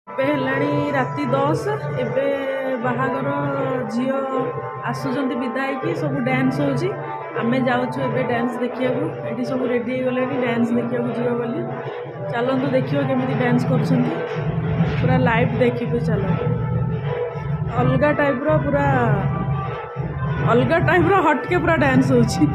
हेलाणी राति 10 एबे बाहागर झील आसुचंती विदाय की सब डांस होची आमे जाउछु एबे डांस देखिया को एठी सब रेडी हो गले डांस देखिया को जियो बोली चलंतु देखियो केमिति डांस करछंती पूरा लाइव देखिबे चलो अलगा टाइप रो पूरा अलगा टाइप रो हट के पूरा डांस होची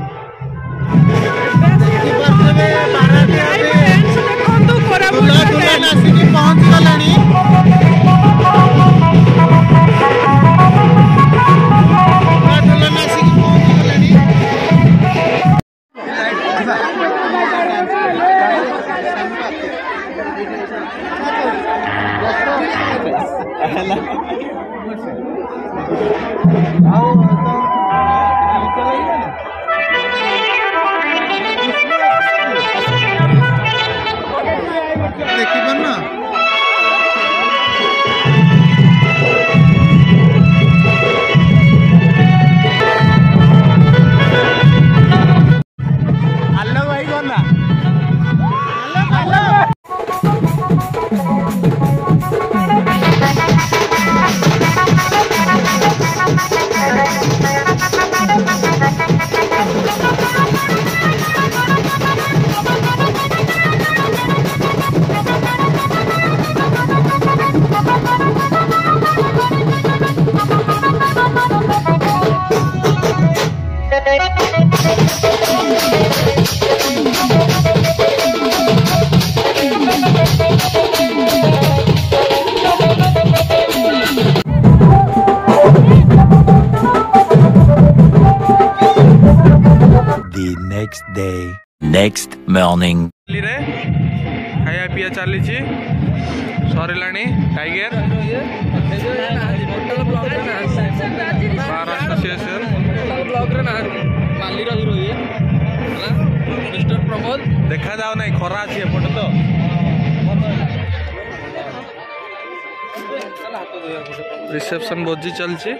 Next morning. खाया पिया चली सरलाणी टाइगर देखा जाओ ना खरा अच्छी एपटे तो रिसेप्शन भोजी चलची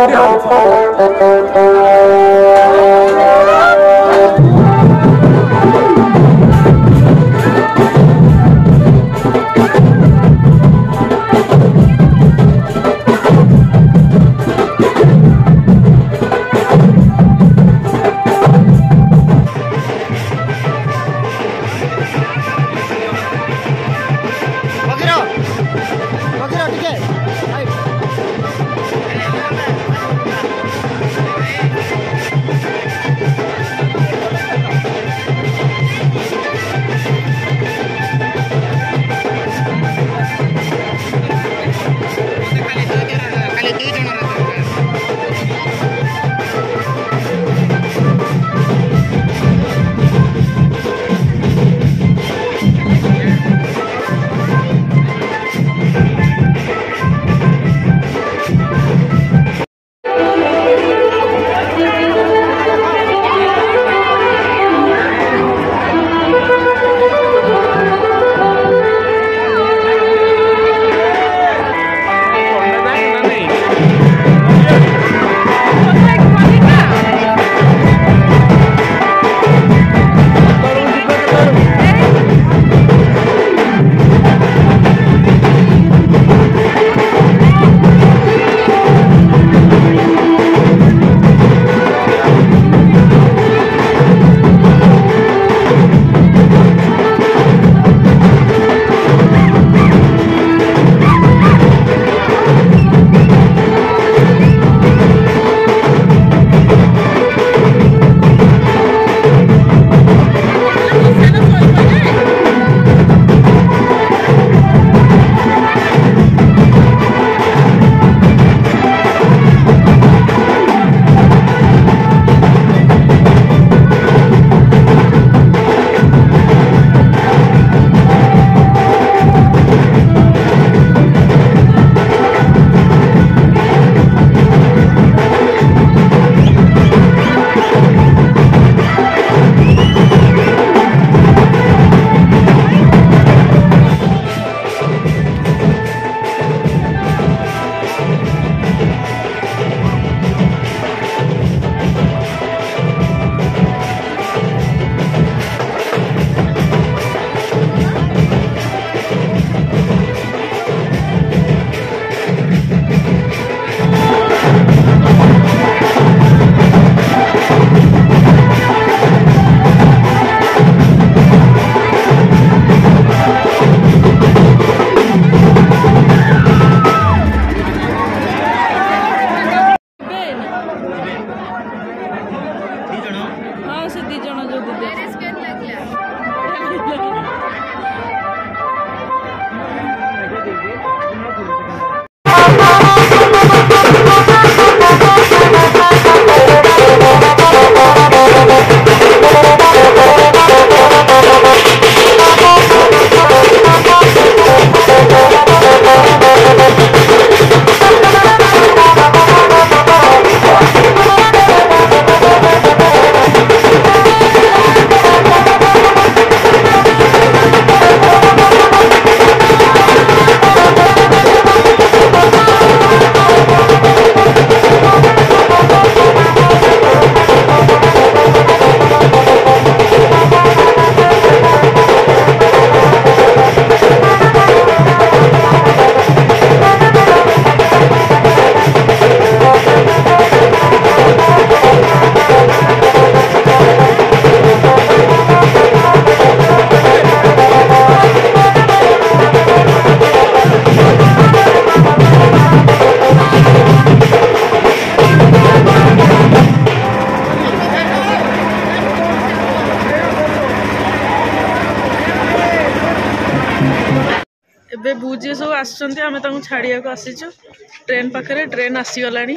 ଏବେ ବୁଝି ସବୁ ଆସୁଛନ୍ତି ଆମେ ତାଙ୍କୁ ଛାଡ଼ିବାକୁ ଆସିଛୁ ଟ୍ରେନ୍ ପାଖରେ ଟ୍ରେନ୍ ଆସିଗଲାଣି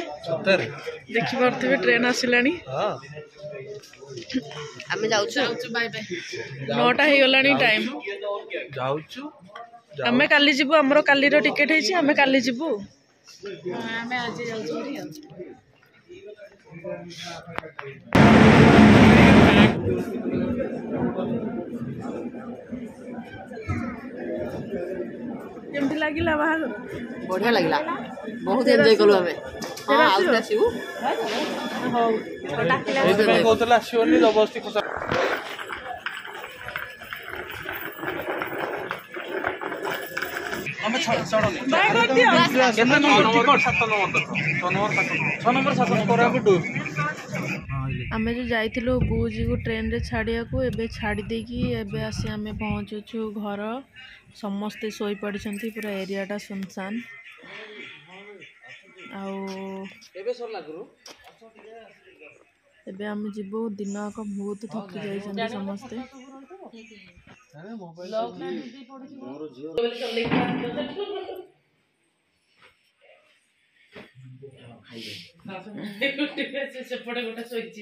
ଦେଖିପାରୁଥିବେ ଟ୍ରେନ୍ ଆସିଲାଣି ଆମେ ଯାଉଛୁ ବାଏ ବାଏ 9ଟା ହେଇଗଲାଣି ଟାଇମ୍ ଆମେ କାଲି ଯିବୁ ଆମର କାଲିର ଟିକେଟ୍ ହେଇଛି ଆମେ କାଲି ଯିବୁ ଆମେ ଆଜି ଯାଉଛୁ ଆଉ केमती लागिला बाहागर बढ़िया लगला बहुत एंजॉय कलु हमें हां आउ आसीबू हो एइथि कहतला आसीबनी जबरदस्ती खसा ଆମେ ଛଡ଼ନି ବାଇ କରିଦିଅ କେତେ ନମ୍ବର ଟିକଟ 7 ନମ୍ବର 7 କୋରାପୁଟ ଆମେ ଯୋଉ ଯାଇଥିଲୁ ବୁଜିକୁ ଟ୍ରେନରେ ଛାଡ଼ିବାକୁ ଏବେ ଛାଡ଼ି ଦେଇକି ଏବେ ଆସି ଆମେ ପହଞ୍ଚୁଛୁ ଘର ସମସ୍ତେ ଶୋଇପଡ଼ିଛନ୍ତି ପୁରା ଏରିଆଟା ସୁନସାନ ଆଉ ଏବେ ଆମେ ଯିବୁ ଦିନ ଯାକ ବହୁତ ଥକି ଯାଇଛନ୍ତି ସମସ୍ତେ ସେପଟେ ଗୋଟେ ଶୋଇଛି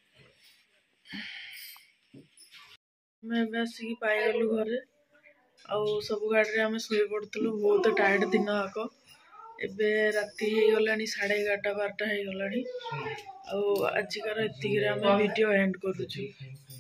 ଆମେ ଏବେ ଆସିକି ପାଇଗଲୁ ଘରେ ଆଉ ସବୁ ଗାଡ଼ିରେ ଆମେ ଶୋଇ ପଡ଼ୁଥିଲୁ ବହୁତ ଟାୟାର୍ଡ ଦିନ ଯାକ ଏବେ ରାତି ହେଇଗଲାଣି 11:30 12ଟା ହେଇଗଲାଣି ଆଉ ଆଜିକାର ଏତିକିରେ ଆମେ ଭିଡ଼ିଓ ଏଣ୍ଡ କରୁଛୁ।